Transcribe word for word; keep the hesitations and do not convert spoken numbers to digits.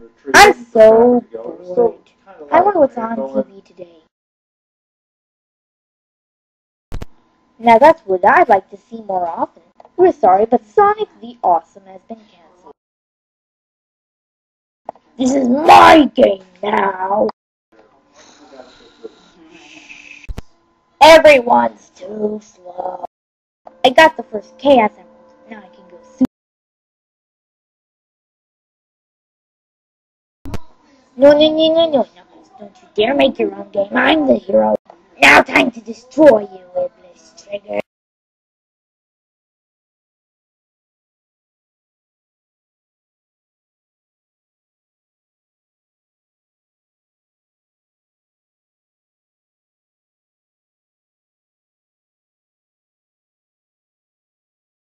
I'm so bored. I wonder what's on T V today. Now that's what I'd like to see more often. We're sorry, but Sonic the Awesome has been cancelled. This is my game now! Everyone's too slow. I got the first Chaos Emerald. Now I can go super. No, no, no, no, no, Knuckles. Don't you dare make your own game. I'm the hero. Now time to destroy you with this trigger.